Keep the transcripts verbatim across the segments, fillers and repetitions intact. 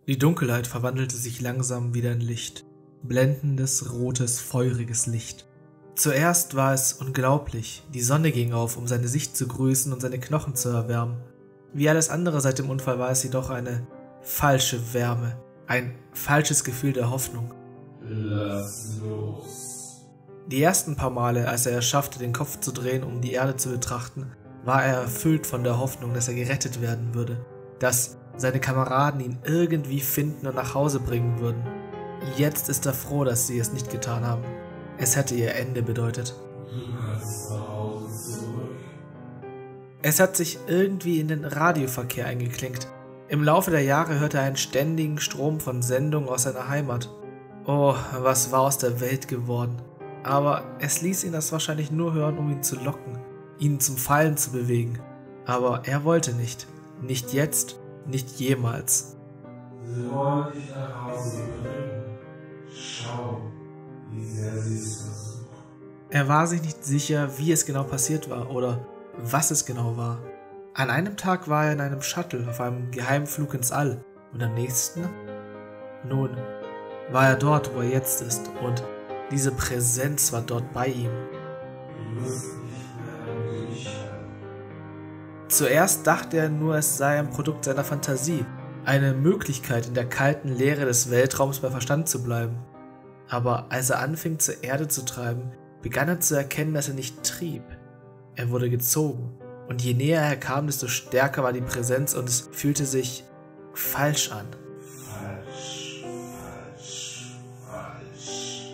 Die Dunkelheit verwandelte sich langsam wieder in Licht. Blendendes, rotes, feuriges Licht. Zuerst war es unglaublich. Die Sonne ging auf, um seine Sicht zu grüßen und seine Knochen zu erwärmen. Wie alles andere seit dem Unfall war es jedoch eine falsche Wärme. Ein falsches Gefühl der Hoffnung. Lass los. Die ersten paar Male, als er es schaffte, den Kopf zu drehen, um die Erde zu betrachten, war er erfüllt von der Hoffnung, dass er gerettet werden würde. Dass seine Kameraden ihn irgendwie finden und nach Hause bringen würden. Jetzt ist er froh, dass sie es nicht getan haben. Es hätte ihr Ende bedeutet. Du kannst nach Hause zurück. Es hat sich irgendwie in den Radioverkehr eingeklinkt. Im Laufe der Jahre hörte er einen ständigen Strom von Sendungen aus seiner Heimat. Oh, was war aus der Welt geworden? Aber es ließ ihn das wahrscheinlich nur hören, um ihn zu locken, ihn zum Fallen zu bewegen. Aber er wollte nicht. Nicht jetzt, nicht jemals. Sie wollen dich nach Hause bringen. Schau, wie sehr sie es versuchen. Er war sich nicht sicher, wie es genau passiert war oder was es genau war. An einem Tag war er in einem Shuttle auf einem Geheimflug ins All und am nächsten? Nun, war er dort, wo er jetzt ist, und diese Präsenz war dort bei ihm. Du wirst nicht mehr an dich hören. Zuerst dachte er nur, es sei ein Produkt seiner Fantasie, eine Möglichkeit, in der kalten Leere des Weltraums bei Verstand zu bleiben. Aber als er anfing, zur Erde zu treiben, begann er zu erkennen, dass er nicht trieb. Er wurde gezogen, und je näher er kam, desto stärker war die Präsenz und es fühlte sich falsch an. Falsch, falsch, falsch.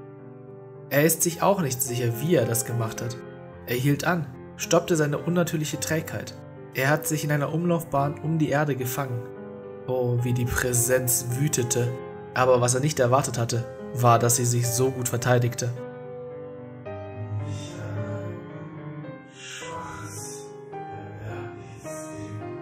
Er ist sich auch nicht sicher, wie er das gemacht hat. Er hielt an, stoppte seine unnatürliche Trägheit. Er hat sich in einer Umlaufbahn um die Erde gefangen. Oh, wie die Präsenz wütete. Aber was er nicht erwartet hatte, war, dass sie sich so gut verteidigte. Nicht allein. Schwaches, verwerfliches Leben.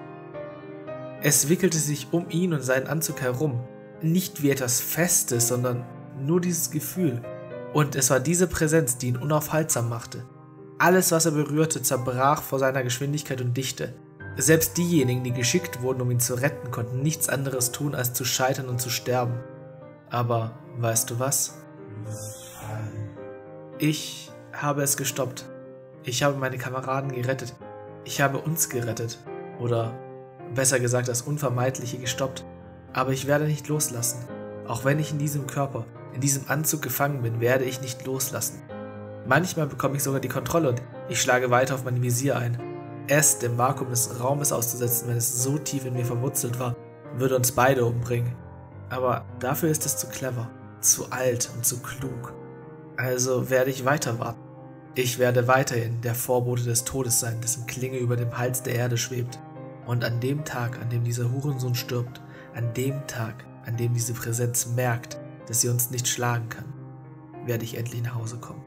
Es wickelte sich um ihn und seinen Anzug herum. Nicht wie etwas Festes, sondern nur dieses Gefühl. Und es war diese Präsenz, die ihn unaufhaltsam machte. Alles, was er berührte, zerbrach vor seiner Geschwindigkeit und Dichte. Selbst diejenigen, die geschickt wurden, um ihn zu retten, konnten nichts anderes tun, als zu scheitern und zu sterben. Aber weißt du was? Du wirst fallen. Ich habe es gestoppt. Ich habe meine Kameraden gerettet. Ich habe uns gerettet. Oder besser gesagt, das Unvermeidliche gestoppt. Aber ich werde nicht loslassen. Auch wenn ich in diesem Körper, in diesem Anzug gefangen bin, werde ich nicht loslassen. Manchmal bekomme ich sogar die Kontrolle und ich schlage weiter auf mein Visier ein. Es dem Vakuum des Raumes auszusetzen, wenn es so tief in mir verwurzelt war, würde uns beide umbringen. Aber dafür ist es zu clever, zu alt und zu klug. Also werde ich weiter warten. Ich werde weiterhin der Vorbote des Todes sein, dessen Klinge über dem Hals der Erde schwebt. Und an dem Tag, an dem dieser Hurensohn stirbt, an dem Tag, an dem diese Präsenz merkt, dass sie uns nicht schlagen kann, werde ich endlich nach Hause kommen.